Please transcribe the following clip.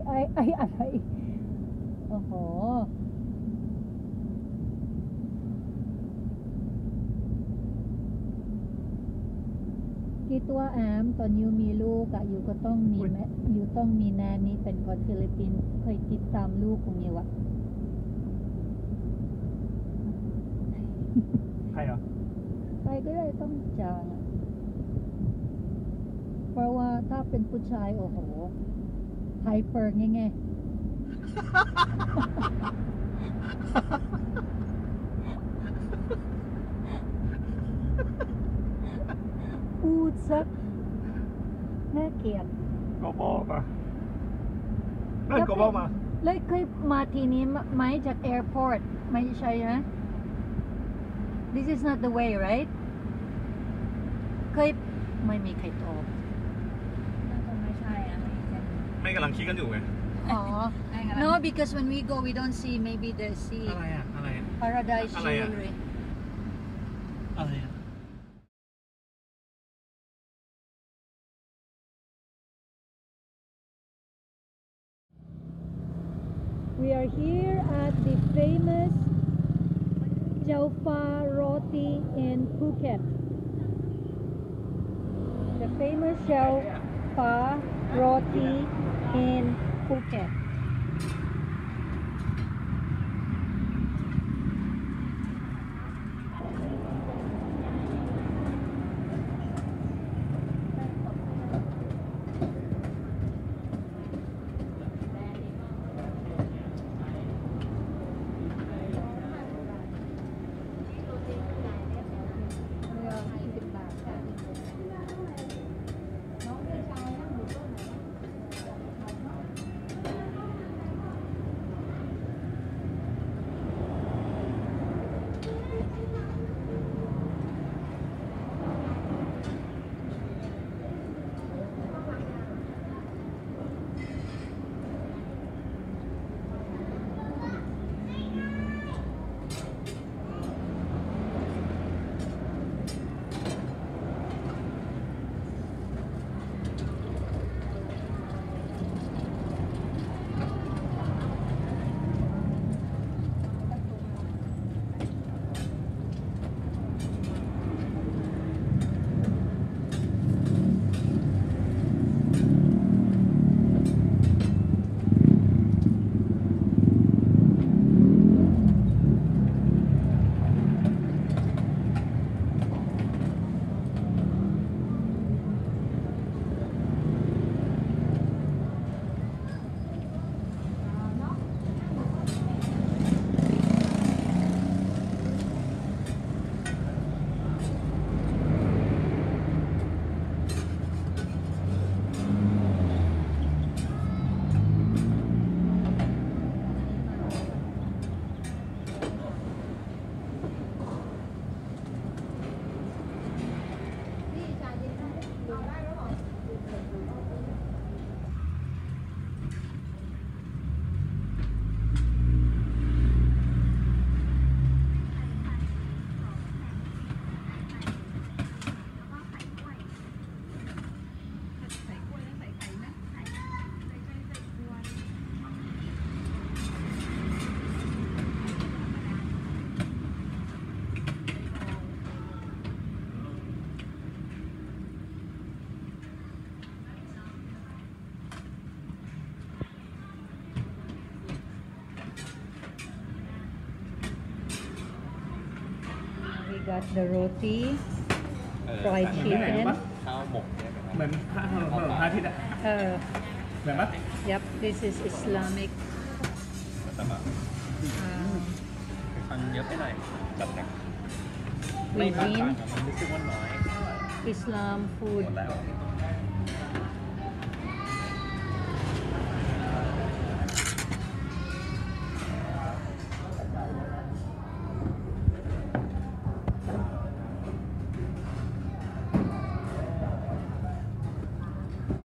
อะไรโอ้โหคิดว่าแอมตอนยูมีลูกอะยูก็ต้องมีแม่ยูต้องมีแนนนี่เป็นคนฟิลิปปินส์เคยติดตามลูกของยูอะใครเหรอใครก็ได้ต้องจางอะเพราะว่าถ้าเป็นผู้ชายโอ้โหไฮเปอร์ไงพูดสักน่าเกลียดก็บอกมานั่นก็บอกมาเลยเคยมาทีนี้ไหมจากแอร์พอร์ตไม่ใช่นะ This is not the way right เคยไม่มีใครตอบน่าจะไม่ใช่อะไม่กำลังคิดกันอยู่ไงอ๋อ No because when we go we don't see maybe the sea อะไรอะอะไร Paradise Jewelry อะไรอะ We are here at the famous Jalpa Roti in Phuket. The famous Jalpa Roti in Phuket. Got the roti, fried chicken. ข้าวหมกเหมือนพระอาทิตย์อะเหมือนปะ Yep, this is Islamic. มันเยอะไปหน่อยจัดหนัก Cuisine. รู้สึกว่าน้อย Islam food. หมดแล้ว